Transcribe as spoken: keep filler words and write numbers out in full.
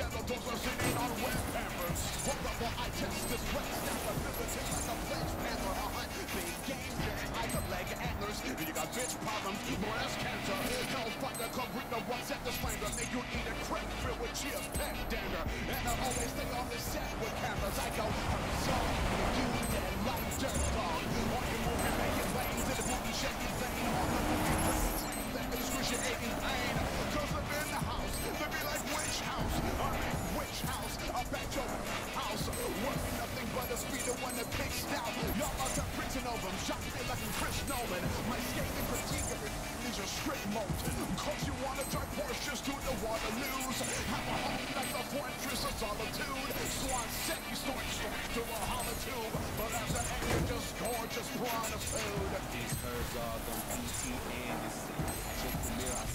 yellow doors are sitting on wet pampers. Horrible, I test this place. Now the militant like a flesh panther. A hunt, big game, staring like a leg of antlers. You got bitch problems, more that's cancer. No fucker come bring the ones at the stranger. Make you eat a crepe filled with cheers, pep dander. And I always stay on the set with cameras. I go, I'm sorry, you dead like dirt dog. On your movie, making lanes in the booty, shaking vein. On the movie, brain, that excruciating pain. Cause I'm in the house, they be like witch house. I'm in witch house, I'm at your house. Working nothing but a speeder when the pig's out. Y'all out there preaching over them, shot me like a Chris Nolan. My scathing critique of it is your script molten. Cause you wanna drive Porsches to the Waterloos. Have a home like a fortress of solitude. Swan set you snort straight to a hollow tube. But as an end, you're just gorgeous piranha food. These herbs are them P T Anderson. Check the mirror, I